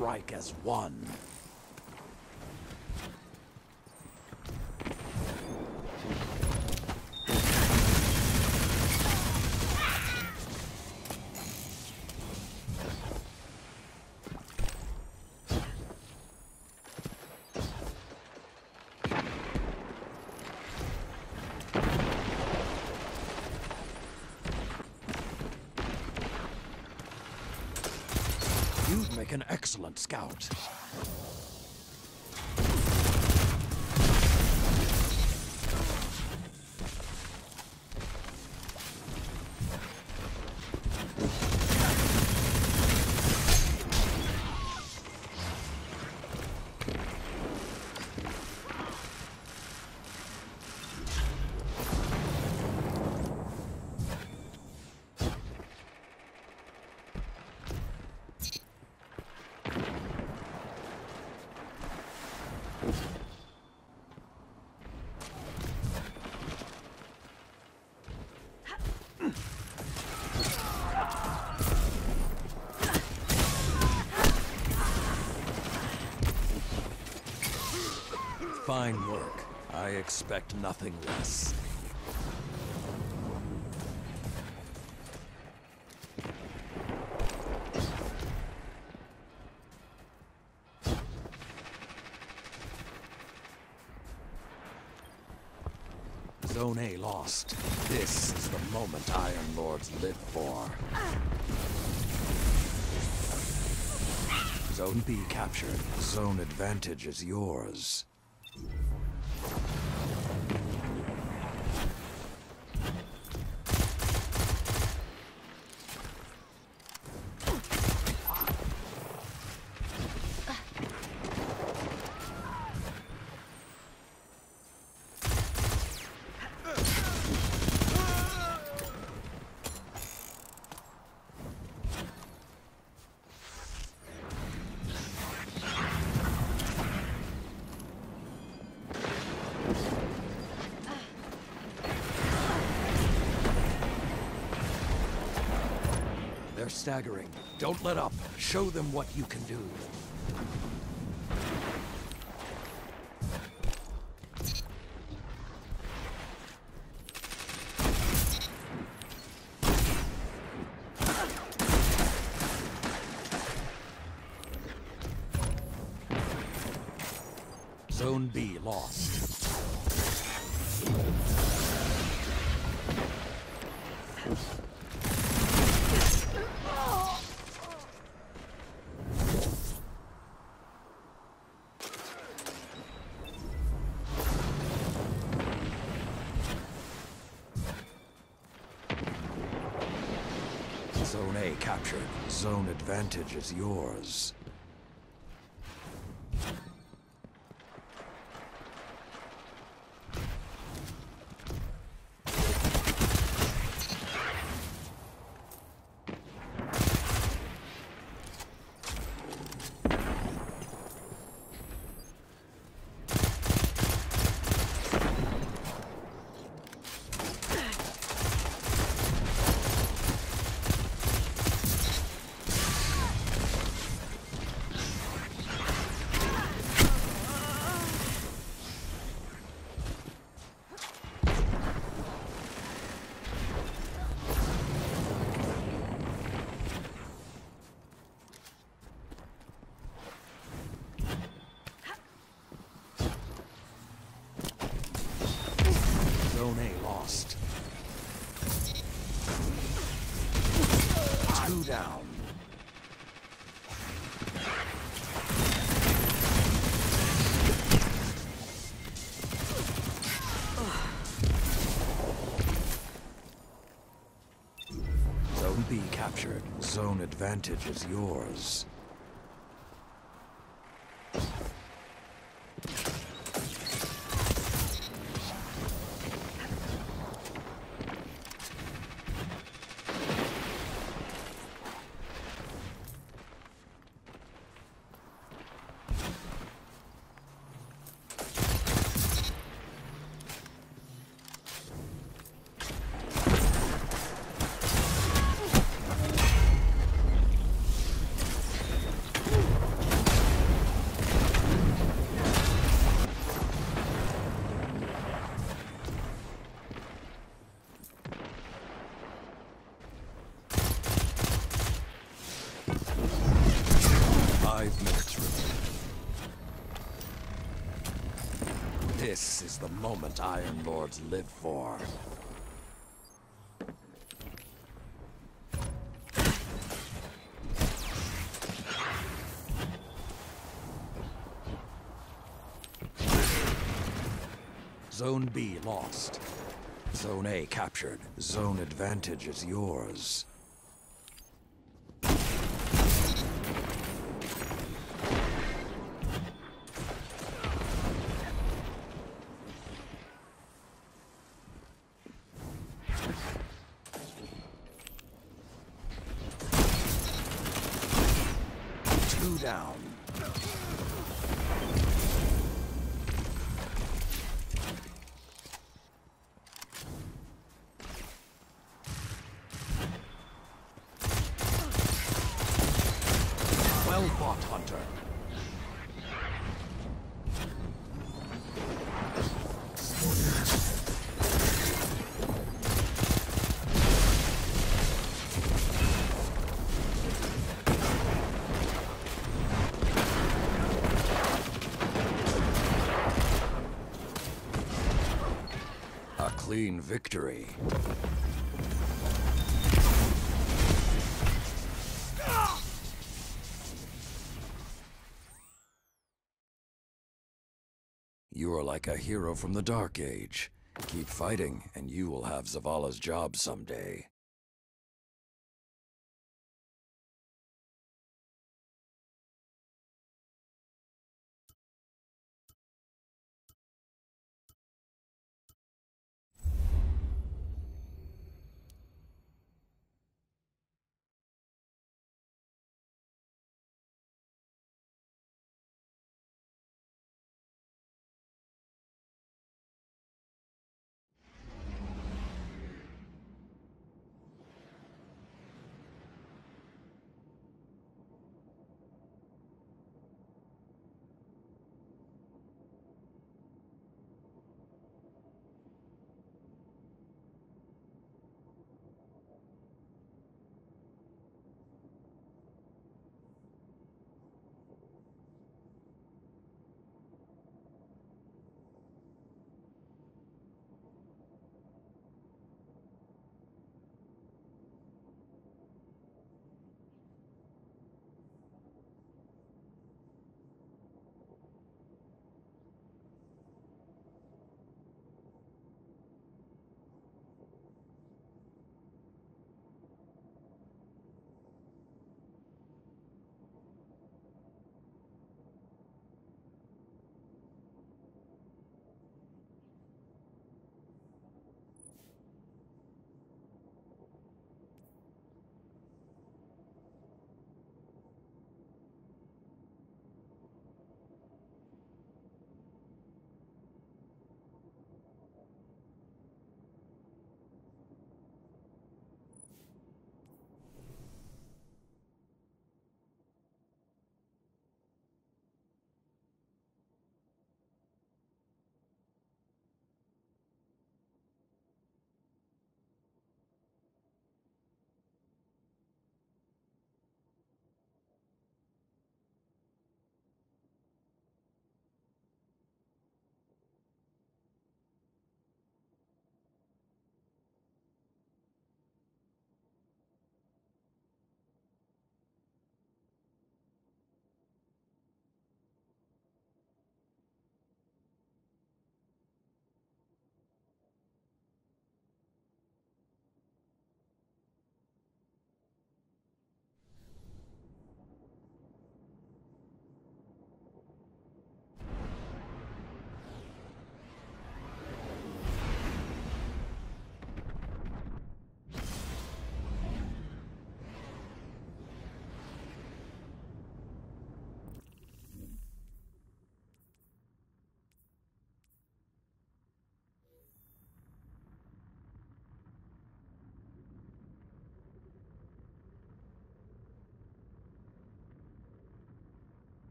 strike as one. You'd make an excellent scout. Fine work. I expect nothing less. Zone A lost. This is the moment Iron Lords live for. Zone B captured. Zone advantage is yours. They're staggering. Don't let up. Show them what you can do. Zone B lost. Zone A captured. Zone advantage is yours. Zone A lost. 2 down. Zone B captured. Zone advantage is yours. 5 minutes remaining. This is the moment Iron Lords live for. Zone B lost. Zone A captured. Zone advantage is yours. Two down. Well fought, Hunter. A clean victory. You are like a hero from the Dark Age. Keep fighting, and you will have Zavala's job someday.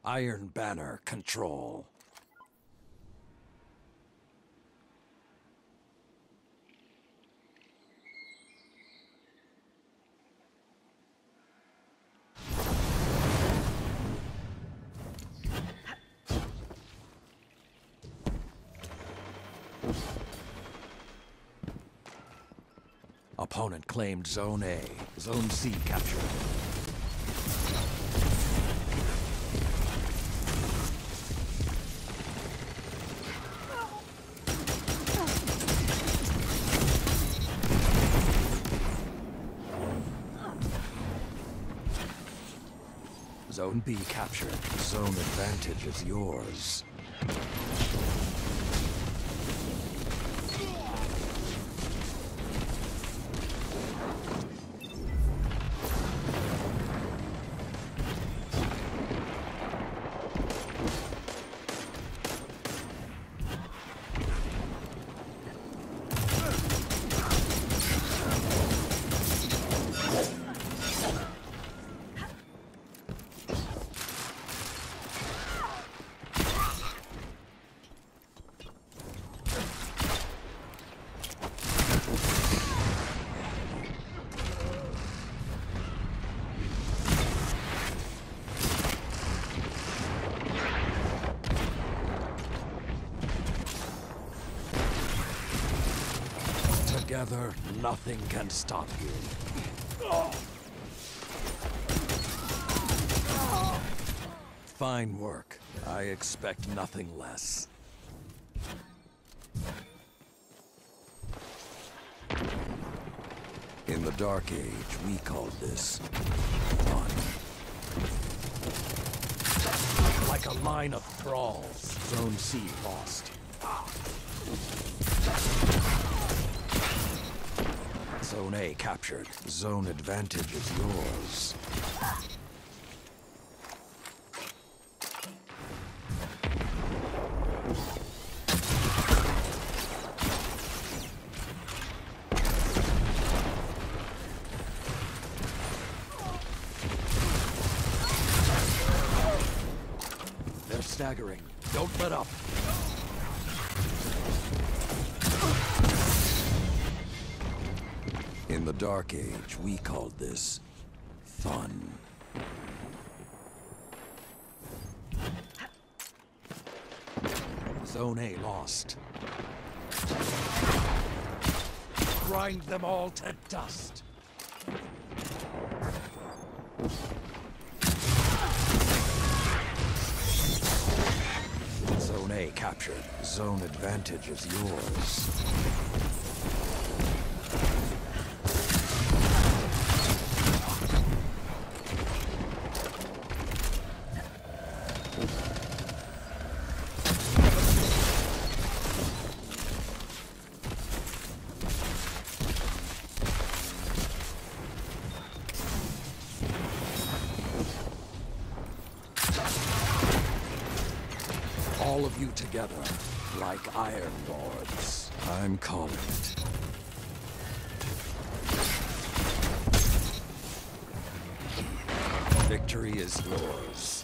Iron Banner control. Opponent claimed Zone A. Zone C captured. Zone B captured. Zone advantage is yours. Together, nothing can stop you. Fine work. I expect nothing less. In the Dark Age, we called this fun. Like a line of thralls. Zone C lost. Zone A captured. Zone advantage is yours. They're staggering. Don't let up. In the Dark Age, we called this fun. Zone A lost. Grind them all to dust. Zone A captured. Zone advantage is yours. All of you together, like Iron Lords. I'm calling it. Victory is yours.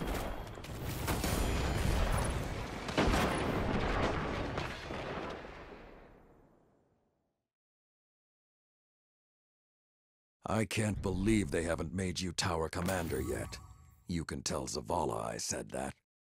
I can't believe they haven't made you Tower Commander yet. You can tell Zavala I said that.